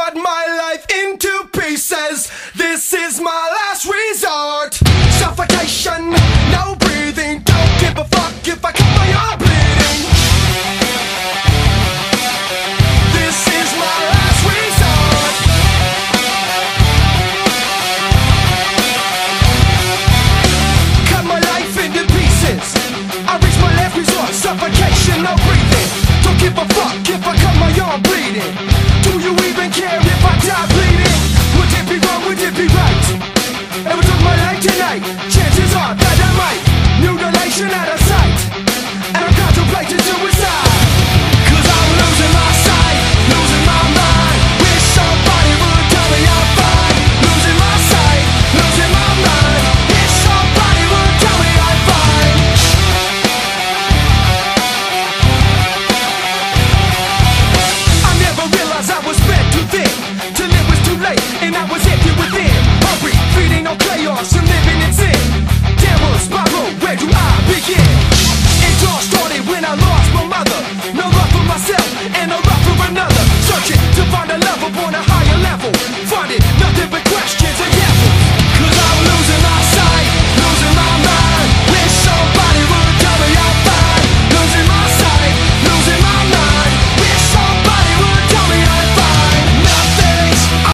cut my life into pieces. This is my last resort. Suffocation, no breathing. Don't give a fuck if I cut my arm bleeding. This is my last resort. Cut my life into pieces. I reach my last resort. Suffocation, no breathing. Don't give a fuck if I cut my arm bleeding. Do you even care if I die bleeding? Would it be wrong, would it be right? If I took my life tonight, chances are that I might. Mutilation out of sight, and I'm contemplating suicide. Cause I'm losing my sight, losing my mind. Wish somebody would tell me I'm fine. Losing my sight, losing my mind. Wish somebody would tell me I'm fine. I never realized I was spread too thin, till it was too late and I was empty within. Hungry, feeding on chaos and living in sin. Downward spiral, where do I begin? It all started when I lost my mother. No love for myself and no love for another. Searching to find a love